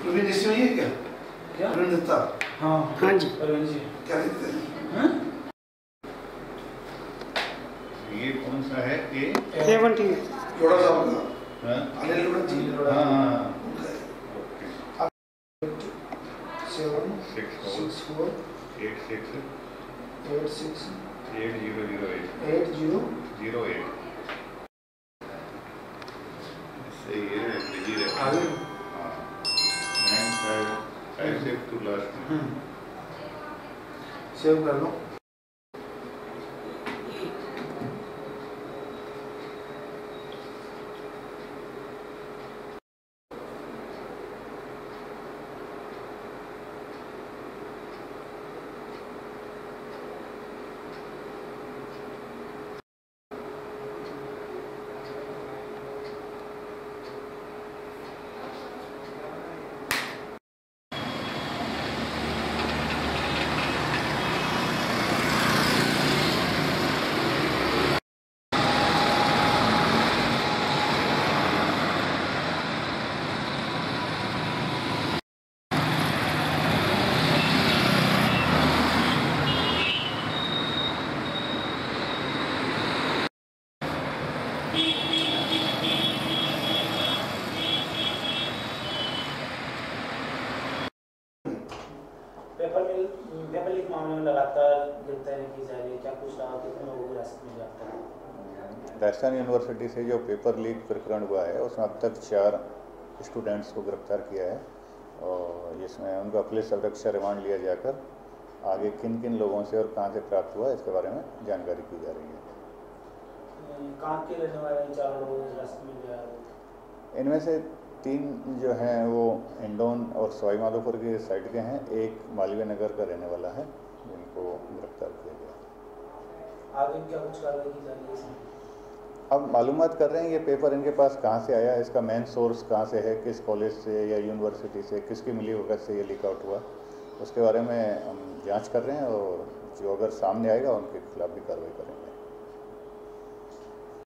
प्रवीण इससे हुई है क्या? क्या? प्रवीण दत्ता। हाँ हाँ जी। प्रवीण जी क्या लिखते हैं? हाँ? ये कौन सा है? ए 70 है। लोड़ा साहब का। हाँ अनिल लोड़ा जी। हाँ हाँ उनका है। ओके 7 6 6 4 8 6 8 6 8 0 0 8 8 0 0 8 सही है बिजी रहता आगे। है। हाँ 9 5 से टू लास्ट में सेव कर लो। पेपर लीक मामले में लगातार गिरफ्तारी की जा रही है, क्या कुछ रहा, कितने लोगों को हिरासत में लिया? राजस्थान यूनिवर्सिटी से जो पेपर लीक प्रकरण हुआ है उसमें अब तक 4 स्टूडेंट्स को गिरफ्तार किया है और इसमें उनका पुलिस अभिरक्षा रिमांड लिया जाकर आगे किन किन लोगों से और कहां से प्राप्त हुआ इसके बारे में जानकारी की जा रही है। कहाँ के रहने वाले 4 लोग हिरासत में लिया? इनमें से 3 जो हैं वो इंडोन और सवाई माधोपुर के साइड के हैं, एक मालवीय नगर का रहने वाला है जिनको गिरफ्तार किया गया। आगे क्या कुछ कार्रवाई की जा रही है इसमें? अब मालूमात कर रहे हैं ये पेपर इनके पास कहाँ से आया, इसका मेन सोर्स कहाँ से है, किस कॉलेज से या यूनिवर्सिटी से, किसकी मिलीभगत से ये लीक आउट हुआ, उसके बारे में हम जांच कर रहे हैं और जो अगर सामने आएगा उनके खिलाफ भी कार्रवाई करेंगे।